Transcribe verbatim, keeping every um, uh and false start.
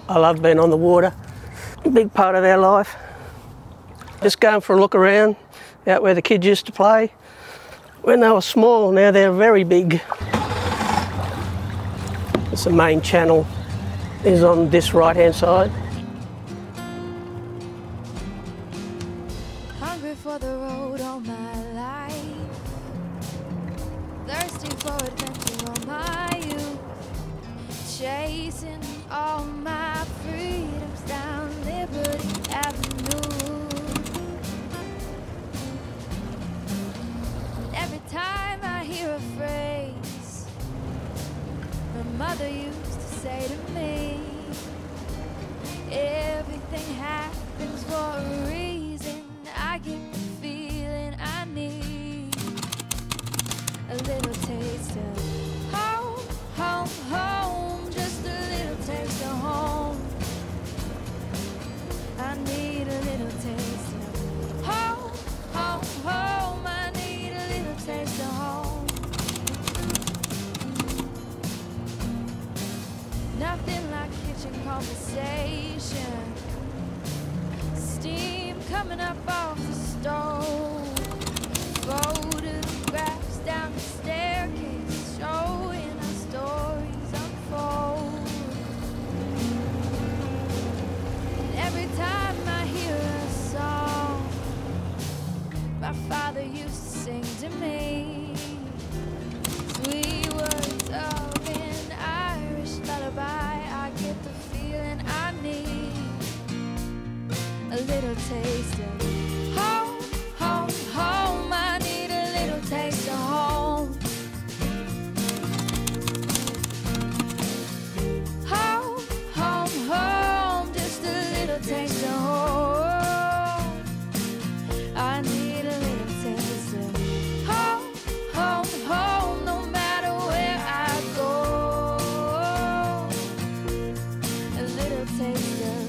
I love being on the water, a big part of our life. Just going for a look around, out where the kids used to play. When they were small, now they're very big. It's the main channel is on this right-hand side. Hungry for the road all my life, thirsty for adventure all my youth, chasing all my freedoms down Liberty Avenue. Every time I hear a phrase my mother used to say to me, everything happens for a reason, I get the feeling I need a little taste of home, home, home, just a little taste of home. I need a little taste of home, home, home. I need a little taste of home. Nothing like kitchen conversation, steam coming up off the stove, photographs down the staircase showing our stories unfold. And every time I hear a song my father used to sing to me, sweet words of an Irish lullaby, I get the feeling I need a little taste of home, home, home. I need a little taste of home. Home, home, home, just a little taste of home. I need a little taste of home, home, home, no matter where I go. A little taste of